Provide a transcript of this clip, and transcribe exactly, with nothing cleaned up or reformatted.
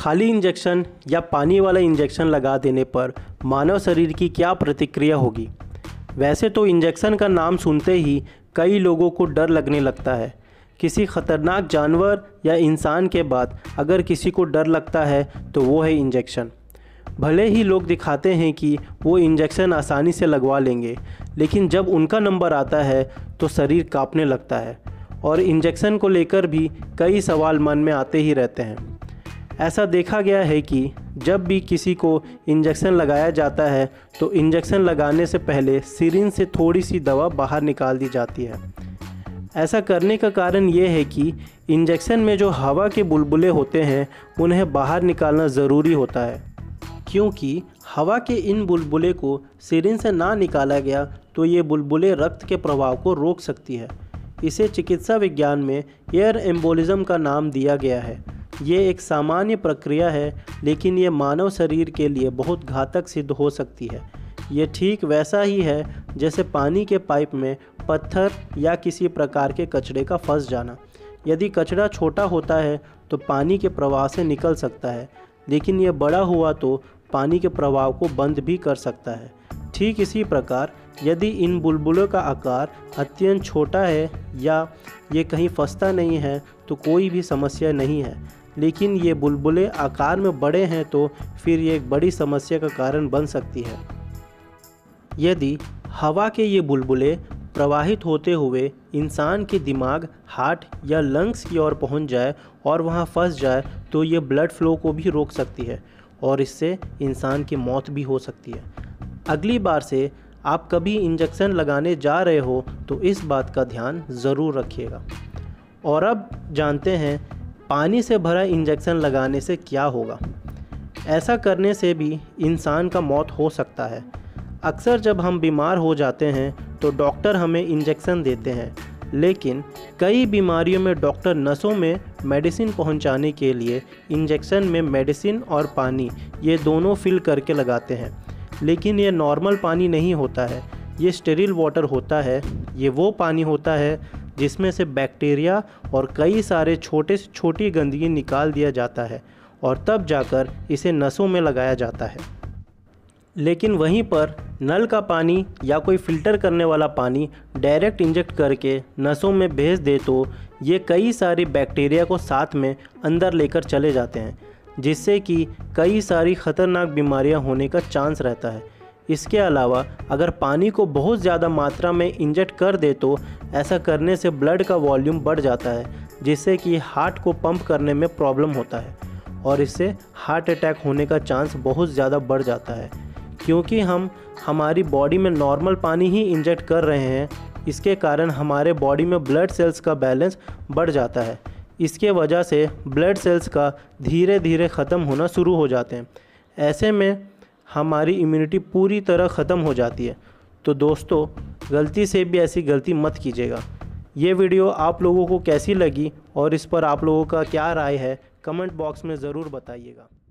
खाली इंजेक्शन या पानी वाला इंजेक्शन लगा देने पर मानव शरीर की क्या प्रतिक्रिया होगी। वैसे तो इंजेक्शन का नाम सुनते ही कई लोगों को डर लगने लगता है। किसी ख़तरनाक जानवर या इंसान के बाद अगर किसी को डर लगता है तो वो है इंजेक्शन। भले ही लोग दिखाते हैं कि वो इंजेक्शन आसानी से लगवा लेंगे, लेकिन जब उनका नंबर आता है तो शरीर कांपने लगता है और इंजेक्शन को लेकर भी कई सवाल मन में आते ही रहते हैं। ऐसा देखा गया है कि जब भी किसी को इंजेक्शन लगाया जाता है तो इंजेक्शन लगाने से पहले सिरिंज से थोड़ी सी दवा बाहर निकाल दी जाती है। ऐसा करने का कारण ये है कि इंजेक्शन में जो हवा के बुलबुले होते हैं उन्हें बाहर निकालना ज़रूरी होता है, क्योंकि हवा के इन बुलबुले को सिरिंज से ना निकाला गया तो ये बुलबुले रक्त के प्रवाह को रोक सकती है। इसे चिकित्सा विज्ञान में एयर एम्बोलिज्म का नाम दिया गया है। ये एक सामान्य प्रक्रिया है, लेकिन ये मानव शरीर के लिए बहुत घातक सिद्ध हो सकती है। ये ठीक वैसा ही है जैसे पानी के पाइप में पत्थर या किसी प्रकार के कचरे का फंस जाना। यदि कचरा छोटा होता है तो पानी के प्रवाह से निकल सकता है, लेकिन ये बड़ा हुआ तो पानी के प्रवाह को बंद भी कर सकता है। ठीक इसी प्रकार यदि इन बुलबुलों का आकार अत्यंत छोटा है या ये कहीं फंसता नहीं है तो कोई भी समस्या नहीं है, लेकिन ये बुलबुले आकार में बड़े हैं तो फिर ये एक बड़ी समस्या का कारण बन सकती है। यदि हवा के ये बुलबुले प्रवाहित होते हुए इंसान के दिमाग, हार्ट या लंग्स की ओर पहुंच जाए और वहां फंस जाए तो ये ब्लड फ्लो को भी रोक सकती है और इससे इंसान की मौत भी हो सकती है। अगली बार से आप कभी इंजेक्शन लगाने जा रहे हो तो इस बात का ध्यान ज़रूर रखिएगा। और अब जानते हैं पानी से भरा इंजेक्शन लगाने से क्या होगा। ऐसा करने से भी इंसान का मौत हो सकता है। अक्सर जब हम बीमार हो जाते हैं तो डॉक्टर हमें इंजेक्शन देते हैं, लेकिन कई बीमारियों में डॉक्टर नसों में मेडिसिन पहुंचाने के लिए इंजेक्शन में मेडिसिन और पानी ये दोनों फिल करके लगाते हैं। लेकिन ये नॉर्मल पानी नहीं होता है, ये स्टेरिल वाटर होता है। ये वो पानी होता है जिसमें से बैक्टीरिया और कई सारे छोटे से छोटी गंदगी निकाल दिया जाता है और तब जाकर इसे नसों में लगाया जाता है। लेकिन वहीं पर नल का पानी या कोई फ़िल्टर करने वाला पानी डायरेक्ट इंजेक्ट करके नसों में भेज दे तो ये कई सारी बैक्टीरिया को साथ में अंदर लेकर चले जाते हैं, जिससे कि कई सारी ख़तरनाक बीमारियां होने का चांस रहता है। इसके अलावा अगर पानी को बहुत ज़्यादा मात्रा में इंजेक्ट कर दे तो ऐसा करने से ब्लड का वॉल्यूम बढ़ जाता है, जिससे कि हार्ट को पंप करने में प्रॉब्लम होता है और इससे हार्ट अटैक होने का चांस बहुत ज़्यादा बढ़ जाता है। क्योंकि हम हमारी बॉडी में नॉर्मल पानी ही इंजेक्ट कर रहे हैं, इसके कारण हमारे बॉडी में ब्लड सेल्स का बैलेंस बढ़ जाता है। इसके वजह से ब्लड सेल्स का धीरे धीरे ख़त्म होना शुरू हो जाते हैं। ऐसे में हमारी इम्यूनिटी पूरी तरह ख़त्म हो जाती है। तो दोस्तों, गलती से भी ऐसी गलती मत कीजिएगा। ये वीडियो आप लोगों को कैसी लगी और इस पर आप लोगों का क्या राय है, कमेंट बॉक्स में ज़रूर बताइएगा।